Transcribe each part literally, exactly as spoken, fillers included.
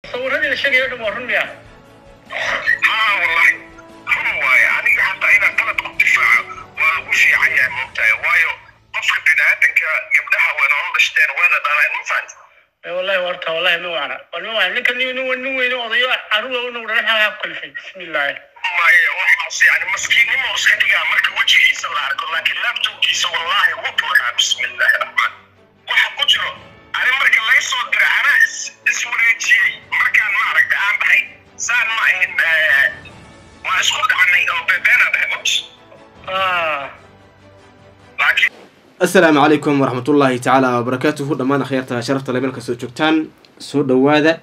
صورني الشيء يدوم ورني يا ها والله هو يعني حتى إذا طلب الدفاع وشي عيان ممتاز وايو قصة بنادنك يبدأها وين عمرشتين وين دارين مفانت والله ورطة والله مو أنا والله لكن نو نو نو ضياع عروة ونو رحها كل شيء بسم الله ما هي واحد يعني مسكين مو مسكين يا مرك وجهي يسوي لكن لابتوب يسوي والله وطلع بسم الله الرحمن واحد قجره أنا مرك الله يصور أنا اسمه ريتشي مركان ما أعرف عن بحي سان ما إن ما أشكر عني أو بدنا بهمش آه لكن السلام عليكم ورحمة الله تعالى وبركاته دمان خيرتها شرفت لبين كسو جوجتان سو دواده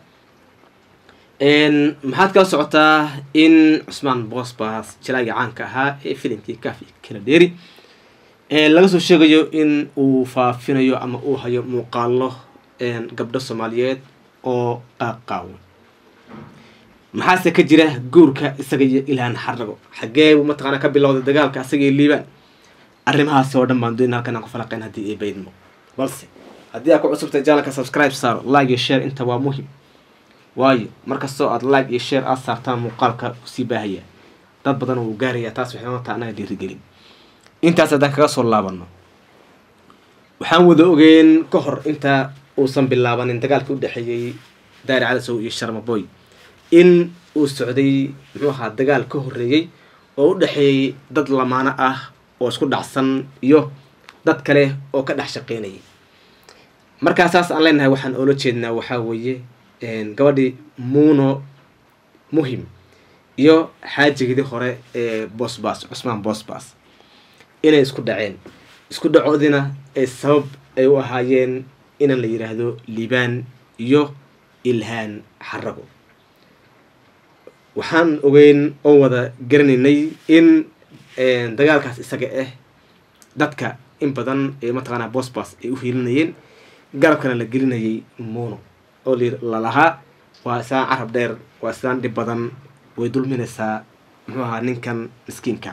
ان maxaad kala socotaa in Cusmaan Boosbaas jilaaga caanka ahaa ee filimkii Kaafi kala dheeri ee laga soo sheegayo in uu faafinayo ama uu hayo muuqaalo een gabdho Soomaaliyeed oo qaaqaawan maxaase ka jira guurka isaga iyo Ilhaan Xarago xagee uu mataqaana ka bilowday dagaalka isaga iyo Liibaan arrimahaas oo dhan baan doonaa halkan aan ku falaqeyn hadii ay baydmo balse hadii aad ku cusubtay channelka subscribe saar like iyo share inta waa muhiim waayo markastoo aad like iyo share aad saartaan muuqaalka si baahaya dad badan oo gaaraya taas waxay noqotaa anaga dhiirigelin intaas aad kaga soo laabano waxaan wada ogeyn ka hor inta uusan bilaabanin dagaalka u dhaxeeyay Daari Calasow iyo Sharma Boy in uu socday muxuu ahaa dagaal ka horeeyay oo u dhaxeeyay dad lamaana ah oo isku dhacsan iyo dad kale oo ka dhax shaqeynayay markaasaas aan leenahay waxaan oo la jeednaa waxa weeye een gabadhi Muuno Muhim iyo xaajigii hore ee Boosbaas Cusmaan Boosbaas inay isku dhaceen isku dhacoodina ay sabab ay u ahaayeen in la yiraahdo Liibaan iyo Ilhaan Xarago waxaan ogeyn oo wada garaninay in een dagaalkaas isaga ah dadka in badan ee mataqaana Boosbaas ay u hiilinayeen garabkana la gelinayay Muuno oo la lahaa waa saan carab dheer waa saan dib badan way dulminaysaa muxuu ahaa ninkan miskiinka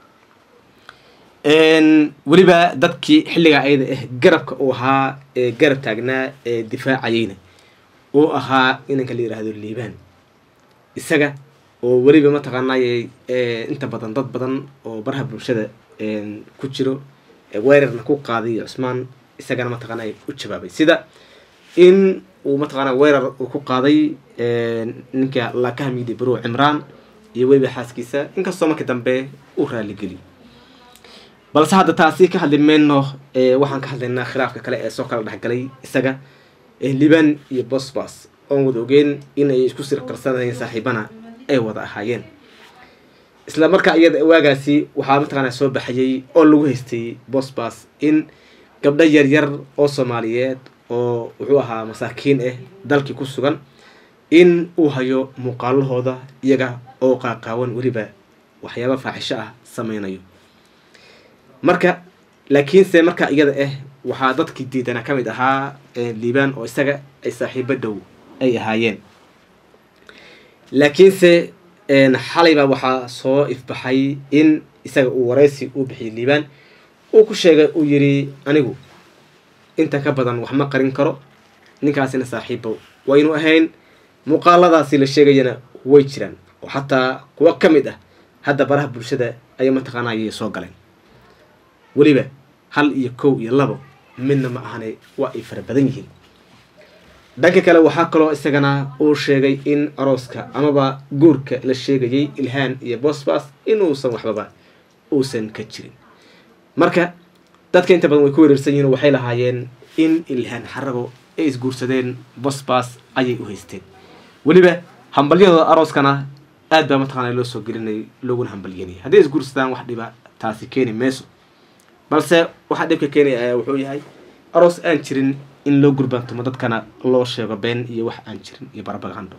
een waliba dadkii xilliga ayada ah garabka uu ahaa ee garab taagnaa ee difaacayna oo ahaa inanka la yiraahdo Liibaan isaga oo waliba ma taqaanay ee inta badan dad badan oo baraha bulshada een ku jiro ee weerarna ku qaaday Cusmaan isagana ma taqaanay u jawaabay sida in uu mataqaana weerar uu ku qaaday een ninka la ka hamidi baro Imraan iyo wayba xaaskiisa inkastoo markii dambe uu raali gali balse hadda taasi ka hadlimeeno ee waxaan ka hadlaynaa khilaafka kale ee soo kala dhaxgalay isaga ee Liibaan iyo Boosbaas oo wada ogeyn in ay isku sir qarsanayeen saaxiibana ay wada ahaayeen isla markaa iyada waagaasi waxa mataqaana soo baxayay oo lagu haystay Boosbaas in gabdho yar yar oo Soomaaliyeed oo wuxuu ahaa masaakiin ah dalkii ku sugan in uu hayo muuqaalahooda iyaga oo qaaqaawan waliba waxyaabo faaxisho ah sameynayo marka laakiin se marka iyada ah waxa dadkii diidana kamid ahaa Liibaan oo isaga ay saaxiibo dhow ay ahaayeen laakiin se een xalayba waxa soo ifbaxay in isaga uu wareysi u bixiyay Liibaan uu ku sheegay uu yiri anigu inta ka badan wax ma qarin karo ninkaasina saaxiibo waa inuu ahayn muuqaaladaasi la sheegayna way jiraan oo xataa kuwa kamid ah hadda baraha bulshada ay ma taqaanayay soo galeen waliba hal iyo kow iyo labo midna ma ahane waa ay fara badan yihiin dhanka kale waxa kale isagana uu sheegay in arooska amaba guurka la sheegayay Ilhaan iyo Boosbaas inuu san waxbaba uusan ka jirin marka dadka inta badan way ku weerarsan yihiin waxay lahaayeen in Ilhaan Xarago ay isguursadeen Boosbaas ayay u haysteen waliba hambalyada arooskana aad baa mataqaana loo soo gelinay looguna hambalyeeyay haddii isguursadaan wax dhiba taasi keeni meeso balse waxa dhibka keenay wuxuu yahay aroos aan jirin in loo gurbanto dadkana loo sheego been iyo wax aan jirin iyo barbagando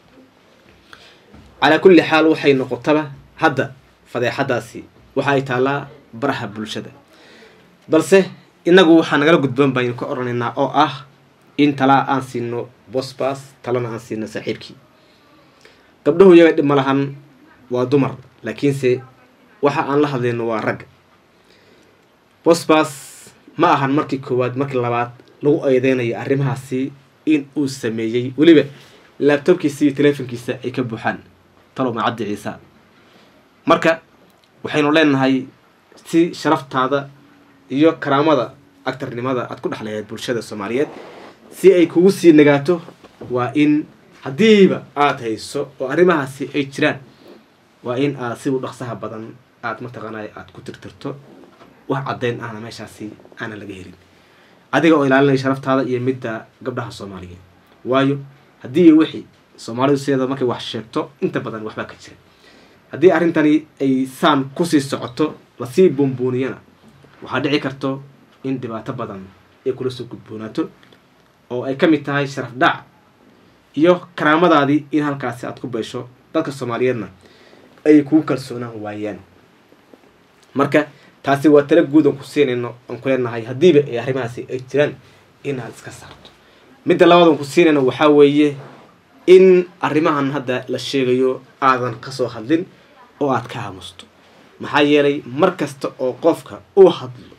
ala kulli xaal waxay noqotaba hadda fadeexadaasi waxa ay taalaa baraha bulshada balse inagu waxa naga gudban baan ka oranaynaa oo ah in tala aan siino Boosbaas talana aan siino saaxiibkii gabdhuhu iyaga dhib ma lahan waa dumar laakiin se waxa aan la hadlayno waa rag Boosbaas ma ahan markii koowaad markii labaad lagu eedeynayo arrimahaasi in uu sameeyay waliba laabtoobkiisa iyo teleefonkiisa ay ka buuxaan talow macaddi ciisa marka waxaynu leenahay si sharaftaada iyo karaamada actarnimada aad ku dhexleeyayd bulshada Soomaaliyeed si ay kugu sii nagaato waa in hadiiba aad hayso oo arrimahaasi ay jiraan waa in aad si u dhaqsaha badan aad mataqaanay aad ku tirtirto wax cadeyn ahna meeshaasi aan laga helin adiga oo ilaalinay sharaftaada iyo midda gabdhaha Soomaaliyeed waayo hadii wixii Soomaalidu sida markay wax sheegto inta badan waxba ka jira hadii arintani ay saan ku sii socoto la sii bumbuuniyana waxa dhici karto in dhibaato badan ay kula soo gudboonaato oo ay kamid tahay sharaf dhac iyo karaamadaadii in halkaasi aad ku beesho dadka Soomaaliyeedna ay ku kalsoonaan waayaan marka taasi waa tala guud oo ku siinayno aan ku leenahay hadiiba ay arrimahaasi ay jiraan in aad iska saarto midda labaad oo ku siinayno waxa weeye in arrimahan hadda la sheegayo aadan ka soo hadlin oo aad ka aamusto maxaa yeelay markasta oo qofka uu hadlo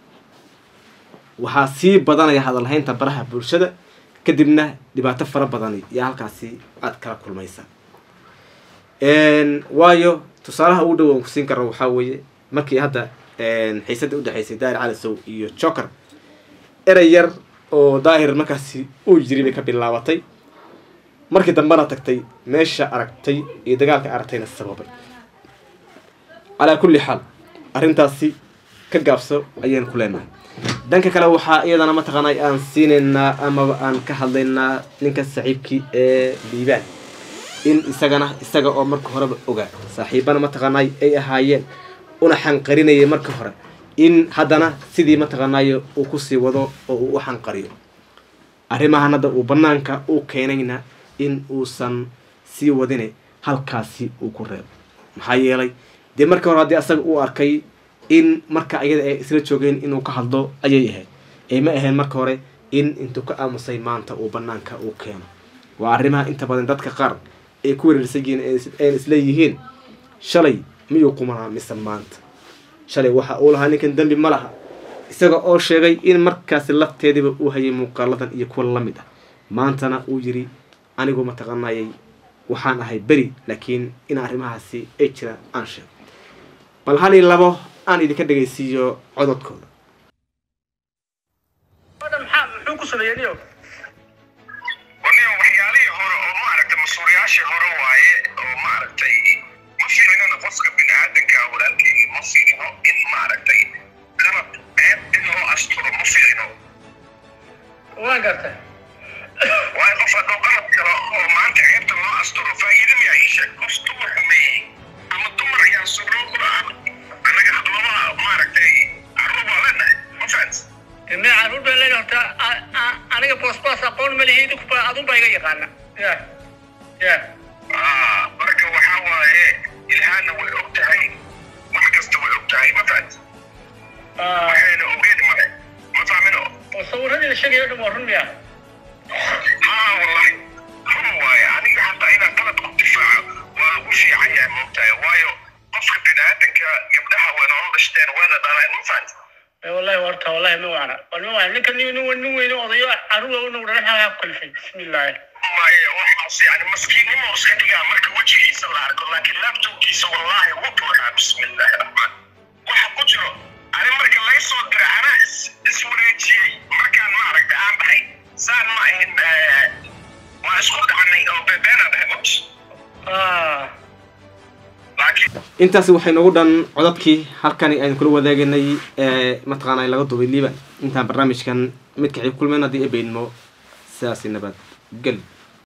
waxa sii badanaya hadal haynta baraha bulshada kadibna dhibaato fara badan iyo halkaasi aad kala kulmaysa een waayo tusaalaha ugu dhow oo ku siin karo waxa weeye markii hadda een xiisada u dhaxaysay Daahir Cali Sow iyo Joker eray yar oo Daahir markaasi uu jiribay ka bilaabatay markii dambana tagtay meesha aragtay iyo dagaalka aragtayna sababay ala kulli xal arintaasi ka gaabso ayaan ku leenahay danka kale waxa iyadana ma taqaanay aan siinayna ama aan ka hadlaynaa ninka saaxiibkii ee Liibaan in isagana isaga oo marka hore ogaa saaxiibana ma taqaanay ay ahaayeen una xanqarinayay marka hore in haddana sidii ma taqaanay uu ku sii wado oo uu u xanqariyo arrimahan hadda uu banaanka uu keenayna in uusan sii wadine halkaasi uu ku reebo maxaa yeelay dee marka hore haddii asaga uu arkay in marka ayada ay isla joogeen inuu ka hadlo ayay ahayd ee ma ahayn marka hore in intuu ka aamusay maanta uu banaanka uu keeno waa arrimaha inta badan dadka qaar ay ku wareersan yihiin ay isla yihiin shalay miyuu qumanaa mise maanta shalay waxa uu lahaa ninkan dambi ma laha isaga oo sheegay in markaasi lafteediba uu hayay muuqaaladan iyo kuwa la mid ah maantana uu yiri anigu ma taqaanayay waxaan ahay beri laakiin in arrimahaasi ay jiraan aan sheego bal hal iyo labo aan idinka dhageysiiyo codadkooda هذا محام حكم سميانيو ونيو وحيالي هورو او ماركتا مسورياشي هورو واي او ماركتا مفيرين انا فسك بني آدم كاولانكي مفيرين ان ماركتا لما عيب انه اشترو مفيرين وين قرته واي قفا دو قلب كرا او مانتا عيبتا ما اشترو فايدم يعيشك قفتو حمي اما الدمر يا سورو قرآن انا قحط لما ماركتا عروبا لنا مفانس ما عرور بلا هرتا aniga boos boos aqoon ma leeyahay ku adun baa iga yaqaana ya ya ah marka waxa waaye ilaahay way ogtahay wax kasta way ogtahay ma fahat ah waxayna ogeed ma ma fahmino oo sawirada la sheegayo dhum run miya ah wallahi run waaye aniga hatta ina qalad ku difaaco waa lagu fiican yahay ma ogtahay waayo qofka bini'aadanka gabdhaha way nolol dhashteen wayna dhalaan ma fahat والله ورطة والله ما وانا والله وانا لكن نو نو نو ضيوع عروة ونو رحها كل شيء بسم الله ما هي وحص يعني مسكين ما وصلت يا مرك وجهي يسوي على كل لكن لابتوب يسوي والله وطلع بسم الله الرحمن واحد قجره أنا مرك الله يصدر أنا اسمه ريتشي مركان ما أعرف أنا بحي صار ما إن ما أسكت عني أو بينا بهمش آه intaasi waxay nagu dhan codadkii halkani aynu kula wadaaganay ee mataqaanay laga duubay Liibaan intaan barnaamijkan mid ka xig kulmeen hadii ay beedmo sidaas nabad gal